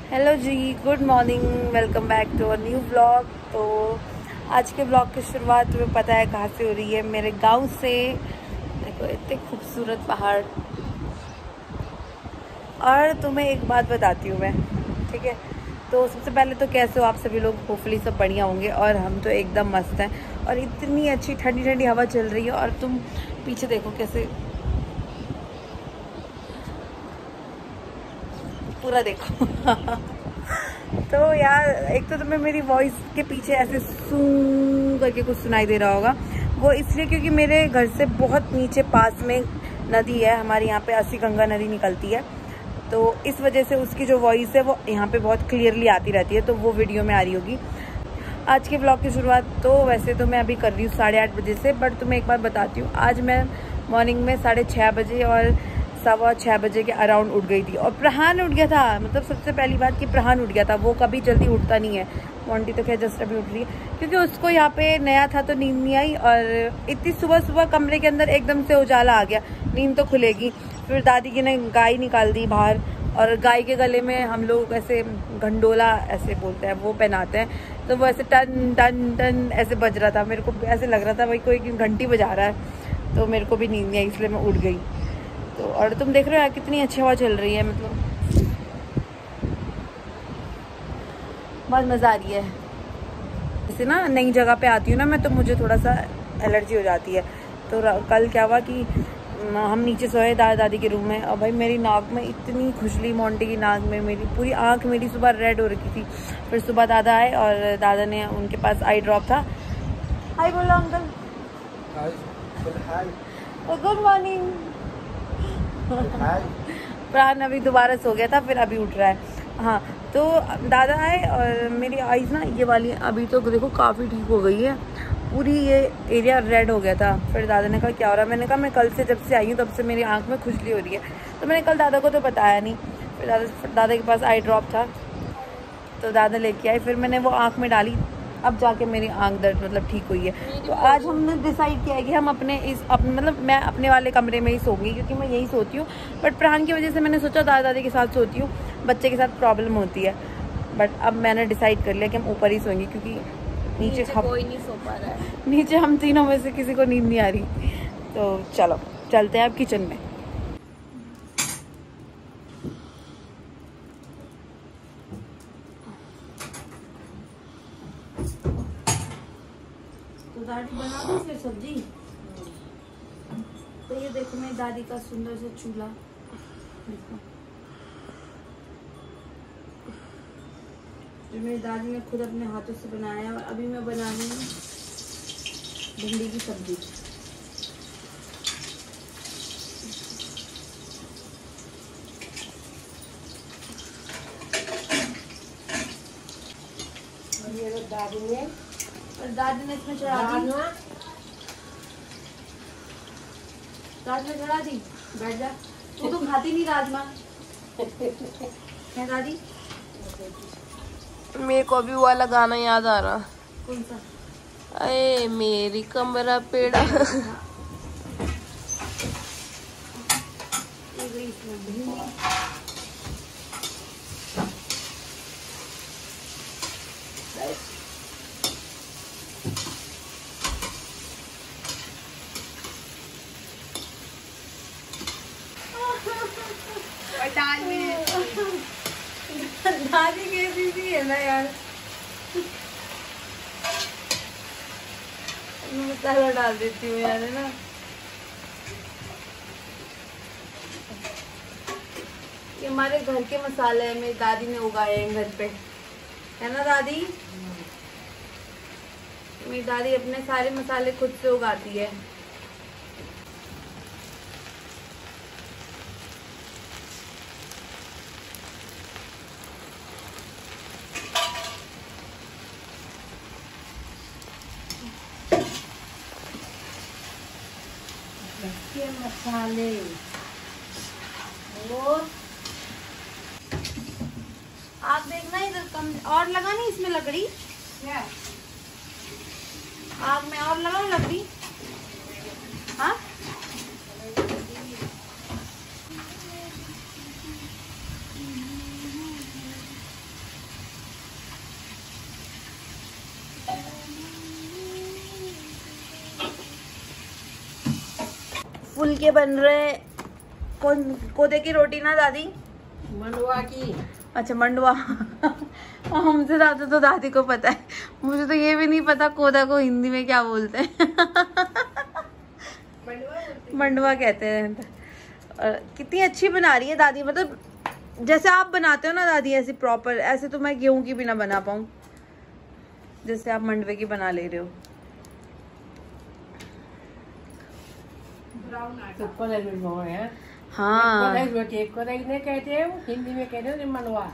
Hello जी, good morning, welcome back to a new blog. तो आज के ब्लॉग की शुरुआत तुम्हें पता है कहाँ से हो रही है, मेरे गांव से। देखो इतने खूबसूरत पहाड़। और तुम्हें एक बात बताती हूँ मैं, ठीक है। तो सबसे पहले तो कैसे हो आप सभी लोग, होपफुली सब बढ़िया होंगे। और हम तो एकदम मस्त हैं और इतनी अच्छी ठंडी ठंडी हवा चल रही है। और तुम पीछे देखो कैसे, पूरा देखो। तो यार एक तो तुम्हें मेरी वॉइस के पीछे ऐसे सूं करके कुछ सुनाई दे रहा होगा, वो इसलिए क्योंकि मेरे घर से बहुत नीचे पास में नदी है। हमारे यहाँ पे अस्सी गंगा नदी निकलती है, तो इस वजह से उसकी जो वॉइस है वो यहाँ पे बहुत क्लियरली आती रहती है, तो वो वीडियो में आ रही होगी। आज के ब्लॉग की शुरुआत तो वैसे तो मैं अभी कर रही हूँ 8:30 बजे से, बट तुम्हें एक बात बताती हूँ। आज मैं मॉर्निंग में 6:30 बजे और 6:15 बजे के अराउंड उठ गई थी। और प्रहान उठ गया था। मतलब सबसे पहली बात कि प्रहान उठ गया था, वो कभी जल्दी उठता नहीं है। मोंटी तो खैर जस्ट अभी उठ रही है क्योंकि उसको यहाँ पे नया था तो नींद नहीं आई। और इतनी सुबह सुबह कमरे के अंदर एकदम से उजाला आ गया, नींद तो खुलेगी। फिर दादी की ने गाय निकाल दी बाहर, और गाय के गले में हम लोग ऐसे घंडोला ऐसे बोलते हैं वो पहनाते हैं, तो वो ऐसे टन टन टन ऐसे बज रहा था। मेरे को ऐसे लग रहा था भाई कोई घंटी बजा रहा है, तो मेरे को भी नींद नहीं आई, इसलिए मैं उठ गई। तो और तुम देख रहे हो यार कितनी अच्छी हवा चल रही है, मतलब बहुत मज़ा आ रही है। जैसे ना नई जगह पे आती हूँ ना मैं, तो मुझे थोड़ा सा एलर्जी हो जाती है। तो कल क्या हुआ कि हम नीचे सोए दादा दादी के रूम में, और भाई मेरी नाक में इतनी खुजली, मोंटी की नाक में मेरी पूरी आँख मेरी सुबह रेड हो रखी थी। फिर सुबह दादा आए और दादा ने, उनके पास आई ड्रॉप था। हाय बोलो अंकल। Good morning. प्राण अभी दोबारा सो गया था, फिर अभी उठ रहा है। हाँ, तो दादा आए और मेरी आईज ना ये वाली अभी तो देखो काफ़ी ठीक हो गई है, पूरी ये एरिया रेड हो गया था। फिर दादा ने कहा क्या हो रहा है, मैंने कहा मैं कल से जब से आई हूँ तब से मेरी आँख में खुजली हो रही है। तो मैंने कल दादा को तो बताया नहीं। फिर दादा के पास आई ड्रॉप था, तो दादा लेके आए। फिर मैंने वो आँख में डाली, अब जाके मेरी आंख दर्द मतलब ठीक हुई है। तो आज हमने डिसाइड किया है कि हम मतलब मैं अपने वाले कमरे में ही सोऊंगी, क्योंकि मैं यही सोती हूँ। बट प्राण की वजह से मैंने सोचा दादा दादी के साथ सोती हूँ, बच्चे के साथ प्रॉब्लम होती है। बट अब मैंने डिसाइड कर लिया कि हम ऊपर ही सोएंगे, क्योंकि नीचे कोई नहीं सो पा रहा है। नीचे हम तीनों में से किसी को नींद नहीं आ रही। तो चलो चलते हैं अब किचन में। तो दादी बना दो फिर सब्जी। तो ये देखो मेरी दादी का सुंदर सा चूल्हा, देखो जो मेरी दादी ने खुद अपने हाथों से बनाया है। और अभी मैं बना रही हूँ भिंडी की सब्जी। और ये दादी ने इसमें चढ़ा दी। राजमा चढ़ा दी, बैठ जा। तू तो खाती नहीं राजमा है दादी। मेरे को भी वो वाला गाना याद आ रहा। कौन सा? अरे मेरी कमरा पेड़ा। दादी कैसी भी है ना यार। मैं मसाला डाल देती हूँ यार, है ना। ये हमारे घर के मसाले हैं, मेरी दादी ने उगाए हैं घर पे, है ना दादी। मेरी दादी अपने सारे मसाले खुद से उगाती है। के मसाले वो आप देखना, इधर कम और लगानी इसमें लकड़ी, क्या आग में और लगाओ लकड़ी। हाँ फुलके बन रहे। कौन कोदे की रोटी ना दादी? मंडवा की। अच्छा मंडवा। हमसे ज्यादा तो दादी को पता है, मुझे तो ये भी नहीं पता कोदा को हिंदी में क्या बोलते हैं। मंडवा कहते हैं। कितनी अच्छी बना रही है दादी, मतलब जैसे आप बनाते हो ना दादी ऐसी प्रॉपर, ऐसे तो मैं गेहूं की भी ना बना पाऊँ जैसे आप मंडवे की बना ले रहे हो। हाँ कहते हैं हिंदी में कहते हैं मंडवा।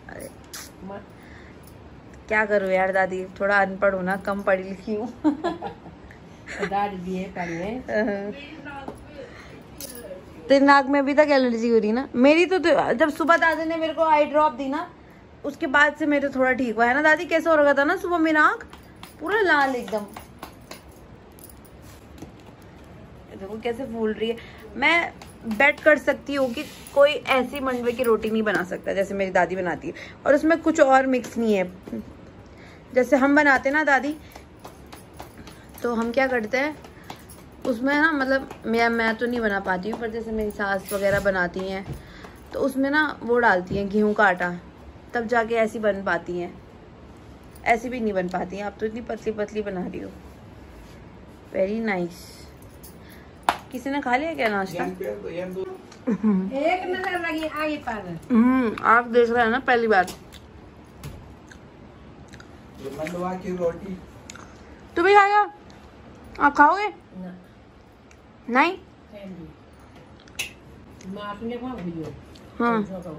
क्या करूँ यार दादी, थोड़ा अनपढ़ हूँ ना, कम पढ़ी लिखी हूँ। दादी भी है पढ़ने। तेरे नाक में अभी तक एलर्जी हो रही ना? मेरी तो जब सुबह दादी ने मेरे को आई ड्रॉप दी ना, उसके बाद से मेरे थोड़ा ठीक हुआ है ना दादी। कैसे हो रहा था ना सुबह मेरा आँख पूरा लाल एकदम, देखो कैसे फूल रही है। मैं बेट कर सकती हूँ कि कोई ऐसी मंडवे की रोटी नहीं बना सकता जैसे मेरी दादी बनाती है, और उसमें कुछ और मिक्स नहीं है। जैसे हम बनाते ना दादी, तो हम क्या करते हैं उसमें ना, मतलब मैं तो नहीं बना पाती हूँ, पर जैसे मेरी सास वगैरह बनाती हैं तो उसमें ना वो डालती हैं गेहूं का आटा, तब जाके ऐसी बन पाती हैं। ऐसी भी नहीं बन पाती हैं। आप तो इतनी पतली पतली बना रही हो। Very nice. किसी ने खा लिया क्या नाश्ता? एक नजर लगी आगे पर। आप देख रहे हैं ना पहली बार। मंडवा की रोटी तू भी खाएगा? आप खाओगे? नहीं। हाँ।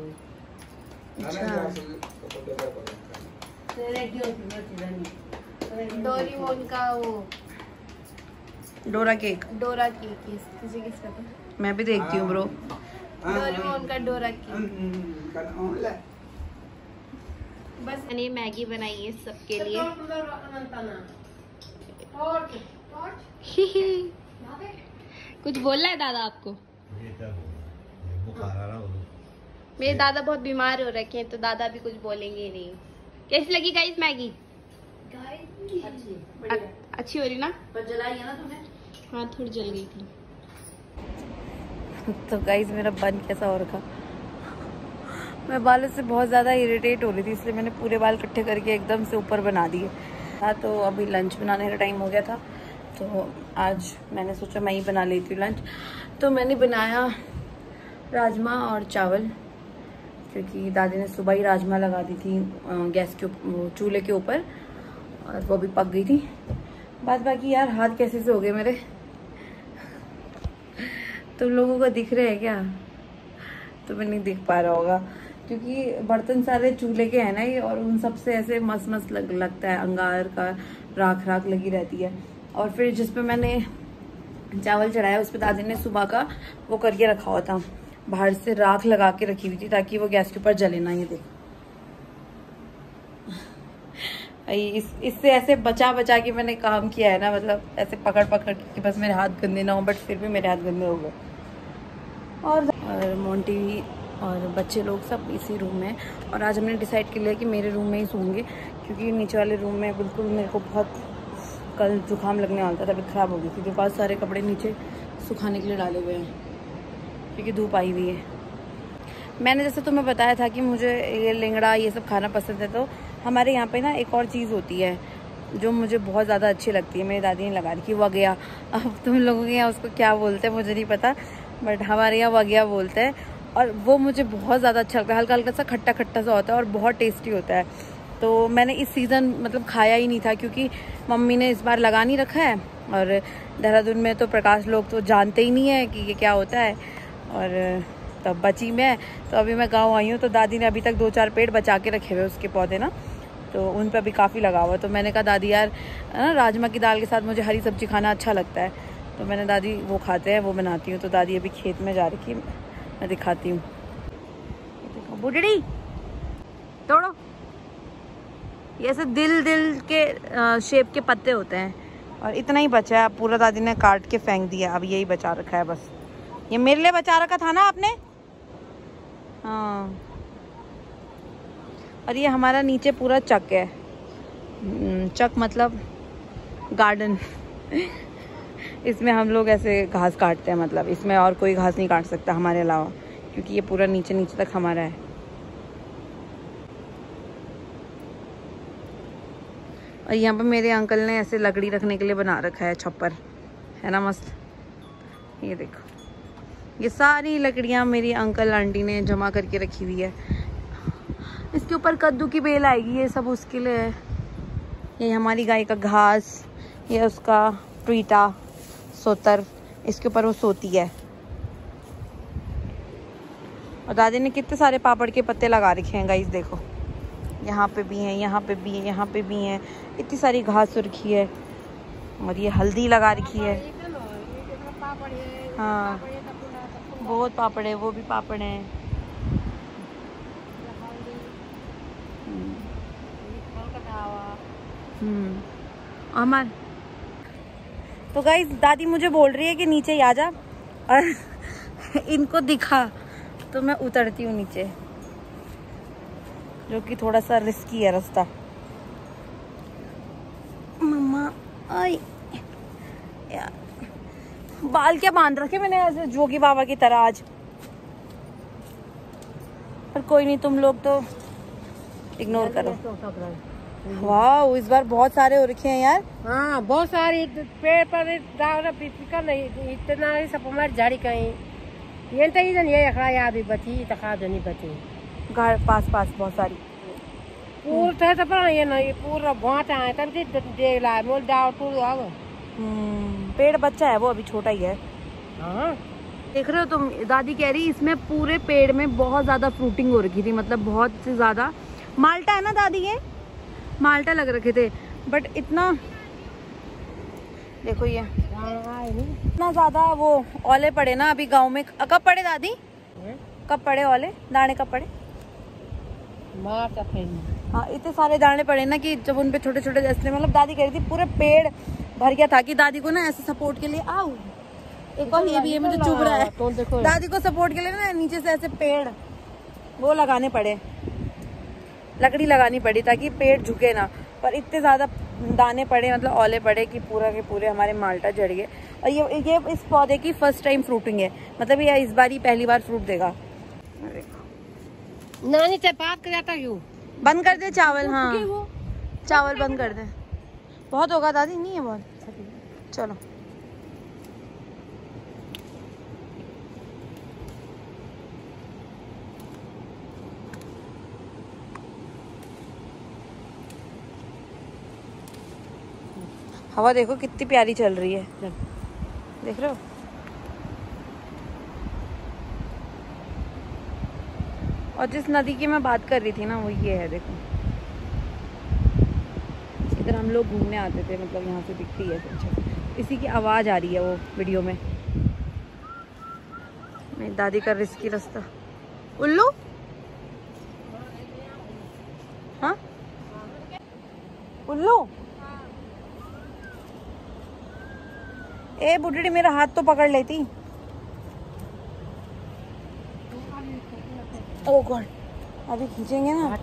डोरेमोन का वो डोरा केक। डोरा केक तुझे किस पता? मैं भी देखती हूँ ब्रो। डोरेमोन का डोरा केक। बस मैंने मैगी बनाई है सबके लिए। कुछ बोलना है दादा आपको? मेरे दादा बहुत बीमार हो रखे हैं तो दादा भी कुछ बोलेंगे नहीं। कैसी लगी गाइस मैगी? अच्छी हो रही ना? पर जलाई है ना तुमने? हाँ थोड़ी जल गई थी। तो गाइस मेरा बन कैसा हो रखा, मैं बालों से बहुत ज़्यादा इरिटेट हो रही थी, इसलिए मैंने पूरे बाल इकट्ठे करके एकदम से ऊपर बना दिए। हाँ तो अभी लंच बनाने का टाइम हो गया था, तो आज मैंने सोचा मैं ही बना लेती हूँ लंच। तो मैंने बनाया राजमा और चावल, क्योंकि दादी ने सुबह ही राजमा लगा दी थी गैस के चूल्हे के ऊपर, और वो भी पक गई थी। बाकी यार हाथ कैसे से हो गए मेरे, तुम लोगों को दिख रहे हैं क्या? तुम्हें नहीं दिख पा रहा होगा क्योंकि बर्तन सारे चूल्हे के हैं ना ये, और उन सब से ऐसे मस्त मस्त लगता है, अंगार का राख राख लगी रहती है। और फिर जिस पे मैंने चावल चढ़ाया उस पर दादी ने सुबह का वो करके रखा हुआ था, बाहर से राख लगा के रखी हुई थी ताकि वो गैस के ऊपर जले ना। ये देखो इससे ऐसे बचा के मैंने काम किया है ना, मतलब ऐसे पकड़ कि बस मेरे हाथ गंदे ना हो, बट फिर भी मेरे हाथ गंदे हो गए। और मोंटी और बच्चे लोग सब इसी रूम में, और आज हमने डिसाइड कर लिया कि मेरे रूम में ही सोएंगे, क्योंकि नीचे वाले रूम में बिल्कुल मेरे को बहुत कल जुकाम लगने वाला था, तबीयत ख़राब हो गई थी। तो बहुत सारे कपड़े नीचे सुखाने के लिए डाले हुए हैं क्योंकि धूप आई हुई है। मैंने जैसे तुम्हें बताया था कि मुझे ये लेंगड़ा ये सब खाना पसंद है, तो हमारे यहाँ पे ना एक और चीज़ होती है जो मुझे बहुत ज़्यादा अच्छी लगती है, मेरी दादी ने लगा रखी, वगैया। अब तुम लोगों के यहाँ उसको क्या बोलते हैं मुझे नहीं पता, बट हमारे यहाँ वगैया बोलते हैं, और वो मुझे बहुत ज़्यादा अच्छा लगता है। हल्का हल्का सा खट्टा खट्टा सा होता है और बहुत टेस्टी होता है। तो मैंने इस सीज़न मतलब खाया ही नहीं था क्योंकि मम्मी ने इस बार लगा नहीं रखा है, और देहरादून में तो प्रकाश लोग तो जानते ही नहीं है कि ये क्या होता है। और तब बची मैं, तो अभी मैं गाँव आई हूँ, तो दादी ने अभी तक 2-4 पेड़ बचा के रखे हुए उसके पौधे ना, तो उन पर अभी काफ़ी लगा हुआ। तो मैंने कहा दादी यार ना राजमा की दाल के साथ मुझे हरी सब्जी खाना अच्छा लगता है, तो मैंने दादी वो खाते हैं वो बनाती हूँ। तो दादी अभी खेत में जा रही, मैं दिखाती हूँ। देखो बुढ़ड़ी तोड़ो, ये ऐसे दिल के शेप के पत्ते होते हैं, और इतना ही बचा है, पूरा दादी ने काट के फेंक दिया, अब यही बचा रखा है बस। ये मेरे लिए बचा रखा था ना आपने? हाँ। और ये हमारा नीचे पूरा चक है, चक मतलब गार्डन। इसमें हम लोग ऐसे घास काटते हैं, मतलब इसमें और कोई घास नहीं काट सकता हमारे अलावा, क्योंकि ये पूरा नीचे नीचे तक हमारा है। और यहाँ पर मेरे अंकल ने ऐसे लकड़ी रखने के लिए बना रखा है छप्पर, है ना मस्त। ये देखो, ये सारी लकड़ियाँ मेरी अंकल आंटी ने जमा करके रखी हुई है। इसके ऊपर कद्दू की बेल आएगी, ये सब उसके लिए है। ये हमारी गाय का घास, ये उसका प्रीटा सोतर, इसके ऊपर वो सोती है। और दादी ने कितने सारे पापड़ के पत्ते लगा रखे हैं गाइस, देखो यहाँ पे भी हैं, यहाँ पे भी हैं, यहाँ पे भी हैं। इतनी सारी घास रखी है। और ये हल्दी लगा रखी है। हाँ बहुत पापड़ है, वो भी पापड़ हैं। अमर तो गाइस दादी मुझे बोल रही है कि नीचे आ जा और इनको दिखा, तो मैं उतरती हूँ नीचे, जो कि थोड़ा सा रिस्की है रास्ता। मम्मा आई यार, बाल क्या बांध रखे मैंने ऐसे जोगी बाबा की तरह आज, पर कोई नहीं, तुम लोग तो इग्नोर करो। वाह, इस बार बहुत सारे हो रखे हैं यार। हाँ बहुत सारी पेड़ पर इतना सब हमारी झाड़ी कहीं ये तो इधर ये अखड़ा याद भी बची तखा नहीं बची घर पास बहुत सारी पूरा तो पर ये ना ये पूरा भाटा है तब देख ला मोल डाल टूट आवे। पेड़ बच्चा है वो, अभी छोटा ही है। हाँ देख रहे हो तुम, दादी कह रही इसमें पूरे पेड़ में बहुत ज्यादा फ्रूटिंग हो रखी थी, मतलब बहुत से ज्यादा। माल्टा है ना दादी, ये माल्टा लग रखे थे, बट इतना देखो ये इतना ज्यादा वो ओले पड़े ना अभी गांव में। कब पड़े दादी, कब पड़े ओले, दाने कब पड़े? हाँ इतने सारे दाने पड़े ना कि जब उनपे छोटे छोटे जैसे, मतलब दादी कह रही थी पूरे पेड़ भर गया था कि दादी को ना ऐसे सपोर्ट के लिए आओ। एक और ये भी है, मुझे चुभ रहा है। दादी को सपोर्ट के लिए ना नीचे से ऐसे पेड़ वो लगाने पड़े, लकड़ी लगानी पड़ी ताकि पेड़ झुके ना। पर इतने ज्यादा दाने पड़े, मतलब ओले पड़े कि पूरा के पूरे हमारे माल्टा जड़ गए। और ये इस पौधे की फर्स्ट टाइम फ्रूटिंग है, मतलब ये इस बार ही पहली बार फ्रूट देगा। नानी से बात कर जाता क्यों? बंद कर दे चावल, हाँ चावल बंद कर दे। बहुत होगा दादी, नहीं है बहुत, चलो। हवा देखो कितनी प्यारी चल रही है, देख रहे हो। और जिस नदी की मैं बात कर रही थी ना, वो ये है, देखो इधर हम लोग घूमने आते थे, मतलब यहाँ से दिखती है अच्छा। इसी की आवाज़ आ रही है वो वीडियो में। मेरी दादी का रिस्की रास्ता। उल्लू, हाँ उल्लू, ए बुढ़ी मेरा हाथ तो पकड़ लेती। ओ गॉड, अभी खींचेंगे ना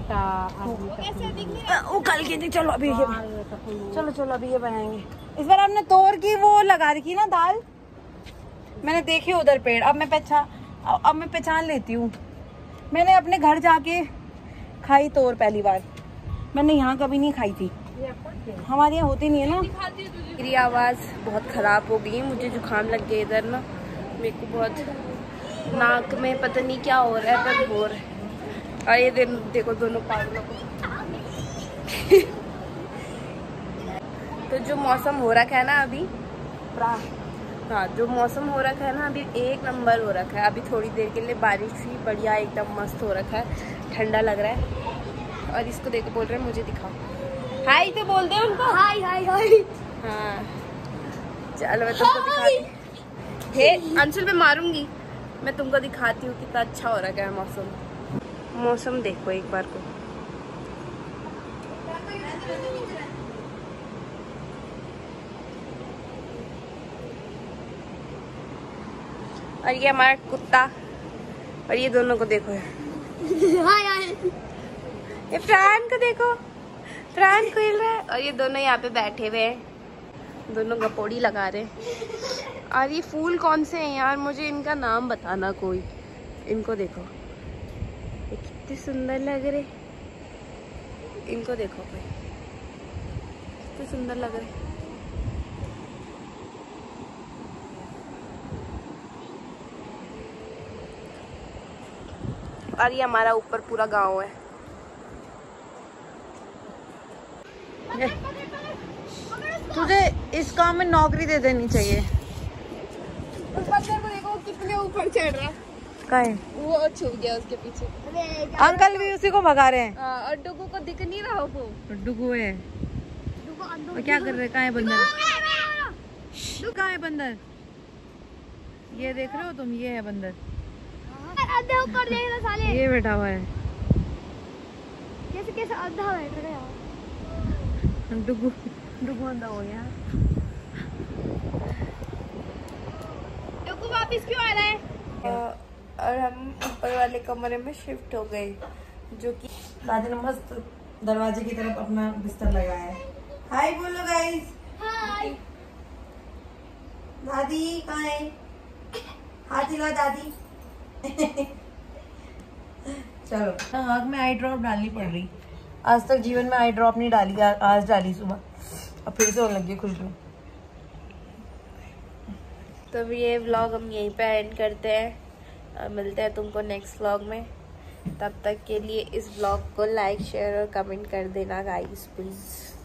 वो कल के। चलो अभी ये, चलो अभी ये बनाएंगे। इस बार आपने तोर की वो लगा रखी ना दाल, मैंने देखी उधर पेड़। अब मैं पहचान लेती हूँ। मैंने अपने घर जाके खाई तोर पहली बार, मैंने यहाँ कभी नहीं खाई थी, हमारे यहाँ होती नहीं है ना। मेरी आवाज़ बहुत ख़राब हो गई है, मुझे जुकाम लग गया इधर ना, मेरे को बहुत नाक में पता नहीं क्या हो रहा है, पर हो रहा है। और ये देखो दोनों पागलों को। तो जो मौसम हो रखा है ना अभी, हाँ जो मौसम हो रखा है ना अभी एक नंबर हो रखा है। अभी थोड़ी देर के लिए बारिश हुई, बढ़िया एकदम मस्त हो रखा है, ठंडा लग रहा है। और इसको देखो बोल रहे हैं मुझे दिखाओ, हाय तो बोल दे उनको, हाय हाय हाय। हाँ चलो मैं तुमको दिखाती। हे अंशुल मैं मारूंगी, मैं तुमको दिखाती हूँ कितना अच्छा हो रहा है मौसम। मौसम देखो एक बार को। और ये हमारा कुत्ता, और ये दोनों को देखो हाय हाय। ये प्राण को देखो, प्राण खेल रहा है। और ये दोनों यहाँ पे बैठे हुए हैं। दोनों गपोड़ी लगा रहे हैं। और ये फूल कौन से हैं यार, मुझे इनका नाम बताना कोई। इनको देखो, ये कितने सुंदर लग रहे। इनको देखो भाई, कितने सुंदर लग रहे। और ये हमारा ऊपर पूरा गांव है। तुझे इस काम में नौकरी दे देनी चाहिए। उस बंदर को देखो कितने ऊपर चढ़ रहा है। कहीं वो छुप गया उसके पीछे। अंकल भी उसी को भगा रहे हैं। और डुगू को दिख नहीं रहा वो। डुगू है, वो क्या कर रहे हैं? कहाँ है बंदर? कहाँ है बंदर? ये देख रहे हो तुम? ये है बंदर, ये बैठा हुआ है। कैसे कैसे आधा बैठ रहा है। डुगू डुगू अंधा हो गया। डुगू वापस क्यों आ रहा है? और हम ऊपर वाले कमरे में शिफ्ट हो गए, जो कि दादी ने मस्त दरवाजे की तरफ अपना बिस्तर लगाया है। हाय बोलो गाइस। हाय। दादी कहाँ है? हाथ दिला दादी। चलो, आँख में आई ड्रॉप डालनी पड़ रही। आज तक जीवन में आई ड्रॉप नहीं डाली, आज डाली सुबह, अब फिर से होने लगी खुशबू। तो ये व्लॉग हम यहीं पे एंड करते हैं और मिलते हैं तुमको नेक्स्ट व्लॉग में। तब तक के लिए इस व्लॉग को लाइक, शेयर और कमेंट कर देना गाइस प्लीज।